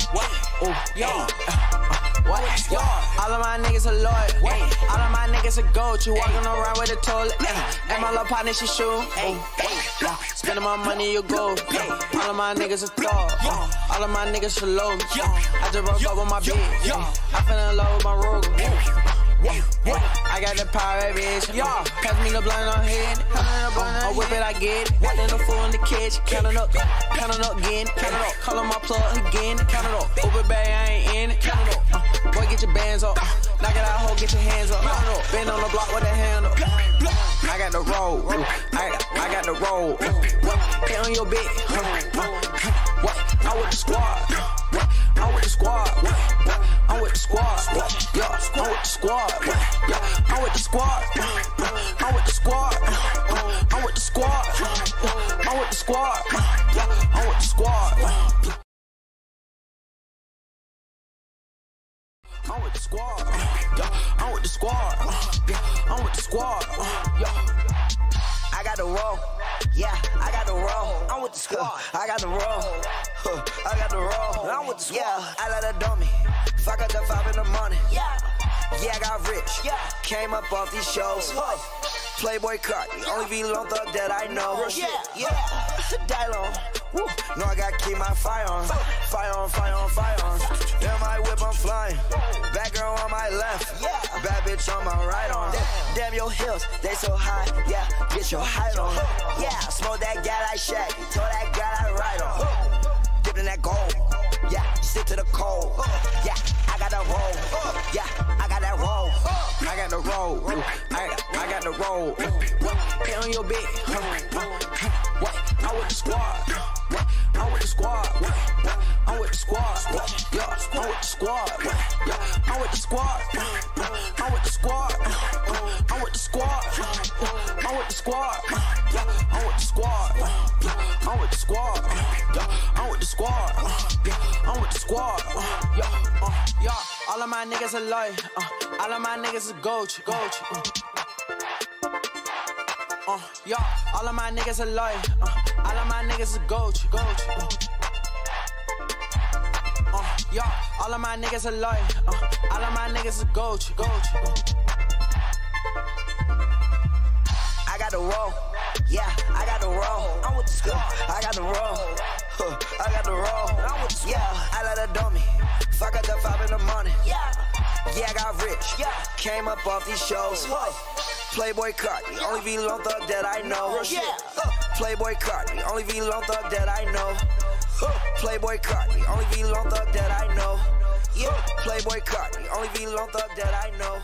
What? Oh, yo. What? Yo. All of my niggas are loyal. All of my niggas are gold. You walking around with a toilet. And my little partner, she shoot. Spending my money, you gold. All of my niggas are thug. All of my niggas are low. I just broke up with my bitch. I fell in love with my rogue. I got the power, bitch. Pass me the blunt on head. I whip it, I get it. Walk in the fool in the kitchen. Count it up again. Count it up. Call on my plug again. Count it up. Uber bag, I ain't in it. Count it up. Boy, get your bands up. Knock it out, ho, get your hands up. Been on the block with a handle. I got the roll. I got the roll. Hit on your bitch. What? I'm with the squad. I'm with the squad. I'm with the squad. Yeah, I'm with the squad. Yeah, I'm with the squad. I'm with the squad. I'm with the squad. I'm with the squad. Yeah, I'm with the squad. I'm with the squad. Yeah, I'm with the squad. Yeah, I'm with the squad. Yeah. I got the roll. Yeah, I got the roll. I'm with the squad. I got the roll. I got the roll. I'm with the squad. Yeah, I let her dummy. Fuck up the 5 in the morning. Yeah, I got rich. Yeah, came up off these shows. Playboy card, the only V-Long thug that I know. Yeah, die long. Woo. No, I gotta keep my fire on. Fire on, fire on, fire on. Damn, my whip, I'm flying. Bad girl on my left. Yeah, bad bitch on my right arm. Damn, your heels, they so high. Yeah, get your height on. Yeah, smoke that guy like Shaq. Told that guy I ride on. Dipped in that gold. Yeah, stick to the cold. Yeah, I got that roll. Yeah, I got that roll. I got the roll. I got the roll. Hit on your bitch. What? I'm with the squad. I'm with the squad. I'm with the squad. Yeah, I'm with the squad. Yeah, I'm with the squad. I'm with the squad. I'm with the squad. I'm with the squad. Yeah, I'm with the squad. I'm with the squad. Yeah, I'm with the squad. I'm with the squad. Yeah, all of my niggas are loyal. All of my niggas are gold. Yeah, all of my niggas are loyal. All of my niggas are gold. Yeah, all of my niggas are loyal. All of my niggas are gold. I got the roll. Yeah, I got the roll. I'm with the squad. I got the roll. I got the roll. I'm with the yeah, I let her dummy. Fuck up the 5 in the morning. Yeah, I got rich. Yeah, came up off these shows. Playboy card, the only V-Long thug that I know. Playboy card, the only V-Long thug that I know. Playboy card, the only V-Long thug that I know. Yeah, Playboy card, the only V-Long thug that I know.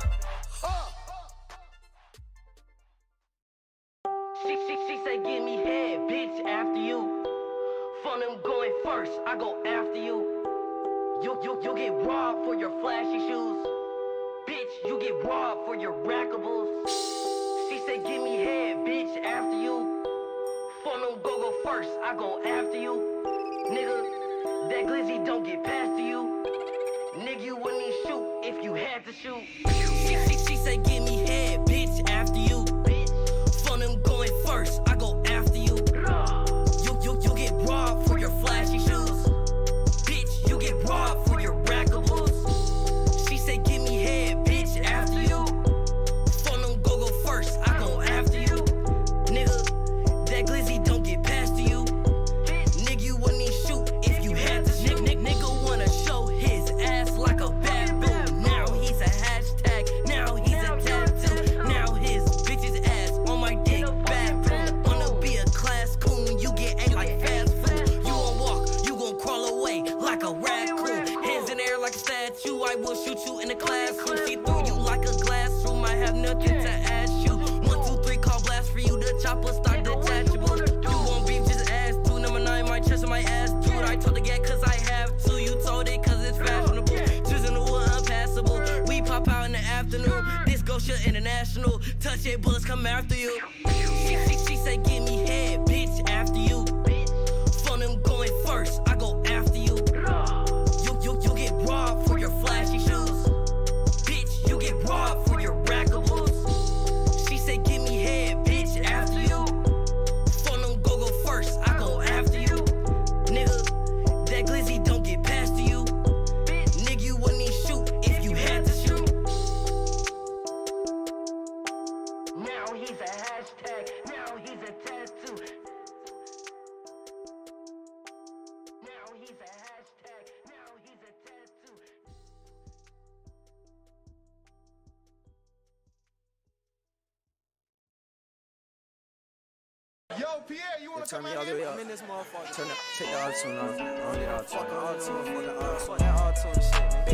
She say give me head, bitch, after you. From them going first, I go after you. You get robbed for your flashy shoes. Bitch, you get robbed for your rackables. She say give me head, bitch, after you. For them go first, I go after you. Nigga, that glizzy don't get past to you. Nigga, you wouldn't even shoot if you had to shoot. She say give me head, bitch, after you. For them going first, I go after you. You get robbed for your flashy shoes. Bitch, you get robbed for your rackables. She say give me head, bitch, after you. For them go first, I go after you. Nigga, that glizzy don't get past to you. Nigga, you wouldn't even shoot if you had to shoot. Nigga wanna show his ass like a baboon. Now he's a hashtag, now he's a tattoo. Now his bitch's ass on my dick, bathroom. Wanna be a class coon, you get ate like fast food. You gon' walk, you gon' crawl away like a raccoon. Hands in the air like a statue, I will shoot you in the classroom. See through you like a glass room, I have nothing to ask you. 1, 2, 3, call blast for you, the chopper start detachable. You won't beef, just ask to. Number 9, my chest and my ass, dude. I told the get cause I have to, you told it cause it's fashionable. Choosing the wood unpassable, we pop out in the afternoon. This Gosha International, touch it, bullets come after you. She say give me head, bitch, after you. For them going first, I go after you. You get robbed for your flashy shoes. Bitch, you get robbed for your rackables. She say give me head, bitch, after you. For them go first, I go after you. Nigga, that glizzy don't get past to you. Pierre, you wanna come out all the here? way up. I'm in this motherfucker. Turn up, take the auto-tune off. I don't need auto-tune. Fuck that auto-tune shit, man.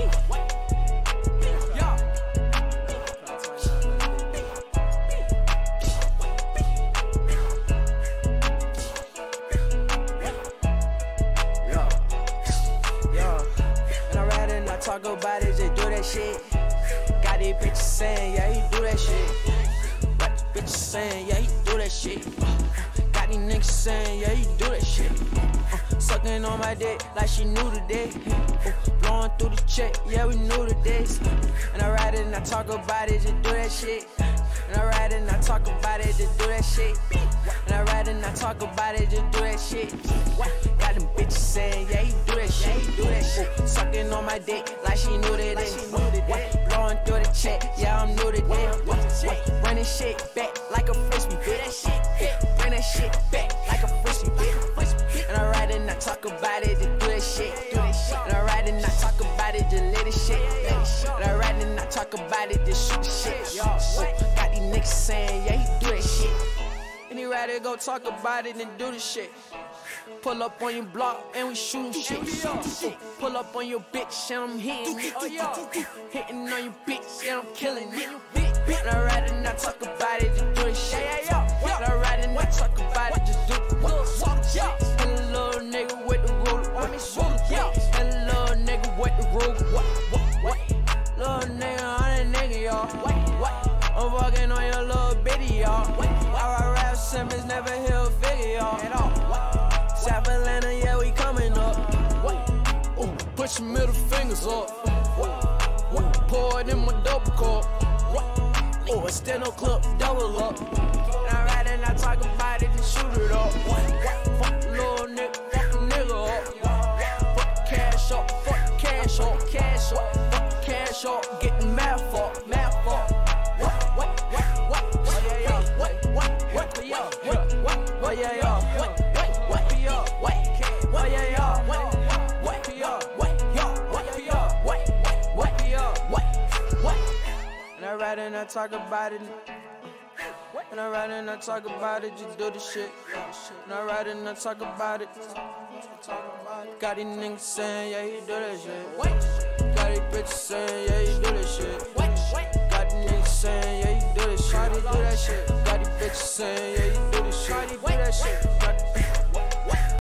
Talk about it, just do that shit. Got these bitches saying, yeah, he do that shit. Got these bitches saying, yeah, he do that shit. Got these niggas saying, yeah, he do that shit. Sucking on my dick like she knew today. Blowing through the check, yeah, we knew the days. And I ride it and I talk about it, just do that shit. And I ride it and I talk about it, just do that shit. And I ride it and I talk about it, just do that shit. Got them bitches saying, yeah, he do that shit, he do that shit. Sucking on my dick like she knew that day. Blowing through the check, yeah, I'm new today. Running shit back like a frisbee, bitch. Bring that shit back like a frisbee, bitch. And I ride it and I talk about it, just do that shit. And I ride it and I talk about it, just let it shit. And I ride it and I talk about it, just shoot the shit. Got these niggas saying, yeah, he do that shit. And he rather go talk about it than do the shit. Pull up on your block and we shootin' shit. Pull up on your bitch and I'm hitting it. Hitting on your bitch and I'm killing it. And I ride and I talk about it, just do the shit. And I ride and I talk about it, just do it. And a little nigga with the ruler. And a little nigga with the ruler. Little nigga on that nigga, y'all. I'm walking on your little bitty, y'all. Our rap Simmons never hit a figure, y'all. South Atlanta, yeah, we coming up. Ooh, put your middle fingers up. Pour it in my double cup. Oh, a steno clip, double up. And I ride and I talk about it and shoot it up. Fuck the little nigga, fuck the nigga up. Fuck the cash up, fuck the cash up, cash up. Fuck the cash up, getting mad for, mad for. And I ride and I talk about it. And I ride and I talk about it, just do the shit. And I ride and I talk about it. Got these niggas saying, yeah, he do that shit. Got these bitches saying, yeah, he do that shit. Got these niggas saying, yeah, he do that shit. Got these bitches saying, yeah, he do this shit. Got